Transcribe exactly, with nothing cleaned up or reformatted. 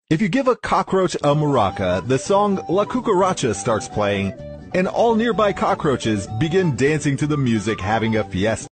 If you give a cockroach a maraca, the song La Cucaracha starts playing, and all nearby cockroaches begin dancing to the music, having a fiesta.